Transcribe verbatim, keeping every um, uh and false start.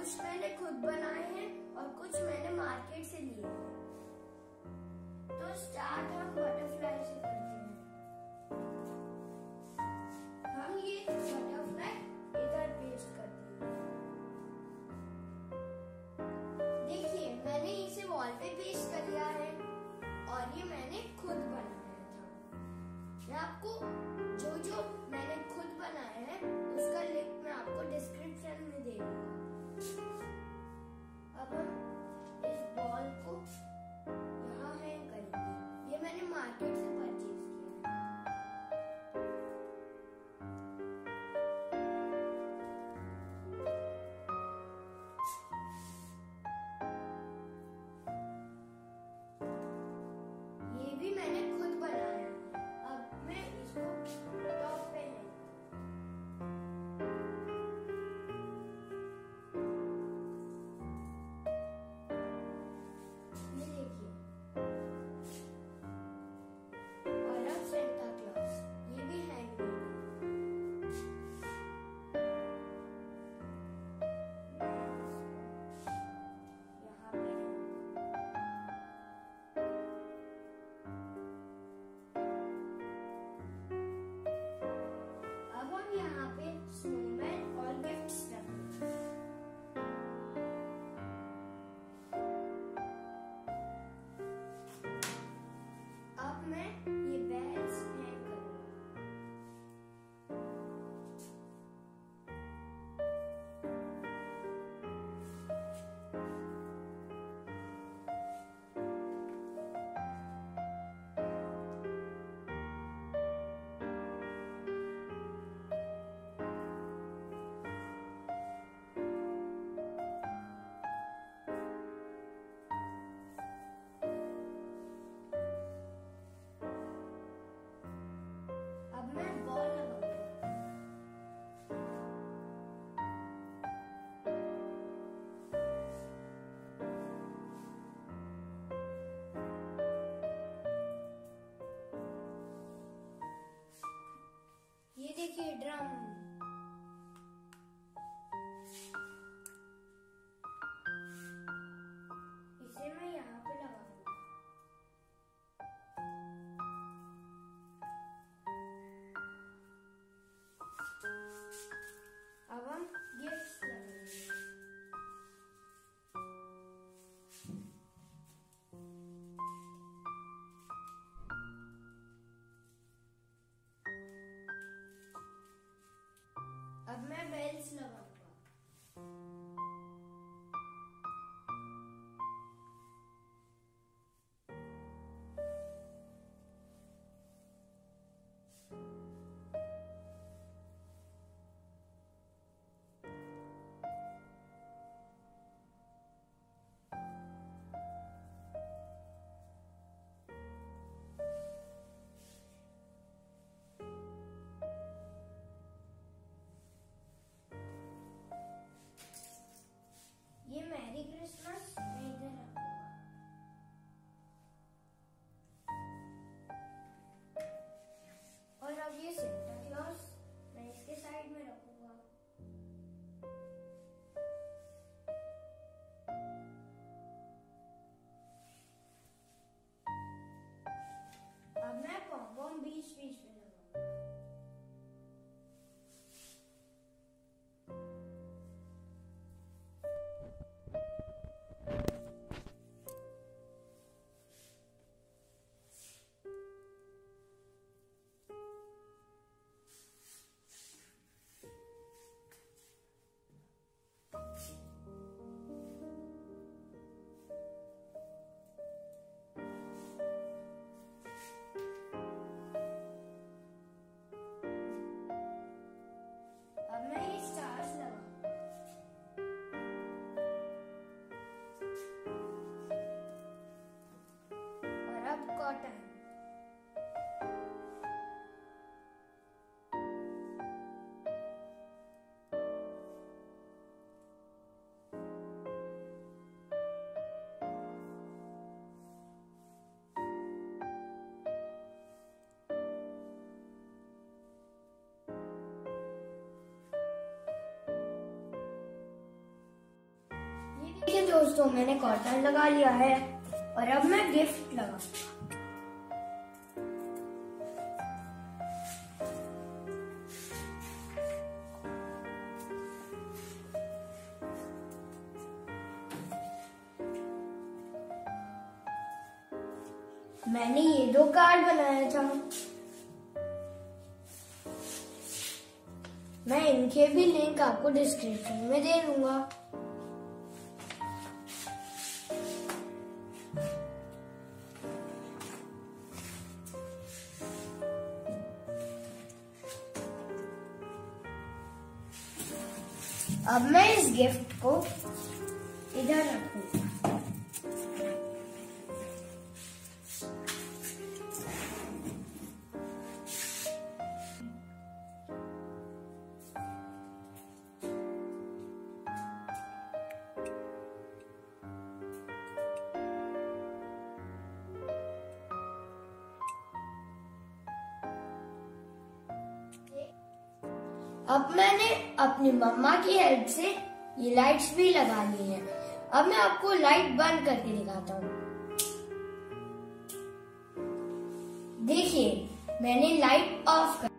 कुछ मैंने खुद बनाए हैं और कुछ मैंने मार्केट से लिए हैं। तो स्टार्ट हम बटरफ्लाई से करते हैं। हम ये बटरफ्लाई इधर पेस्ट करते हैं। देखिए मैंने इसे वॉल पे पेस्ट कर लिया है और ये मैंने खुद बनाया था। मैं आपको जो जो मैंने खुद बनाया है उसका लिंक मैं आपको डिस्क्रिप्शन में दे दूंगा। अब हम इस बॉल को यहाँ हैंग करेंगे। ये मैंने मार्केट से परचेज किया है। दोस्तों, मैंने कॉर्नर लगा लिया है और अब मैं गिफ्ट लगा। मैंने ये दो कार्ड बनाया था, मैं इनके भी लिंक आपको डिस्क्रिप्शन में दे दूंगा। अब मैं इस गिफ्ट को इधर रखूंगा। अब मैंने अपनी मम्मा की हेल्प से ये लाइट्स भी लगा ली हैं। अब मैं आपको लाइट बंद करके दिखाता हूँ। देखिए, मैंने लाइट ऑफ कर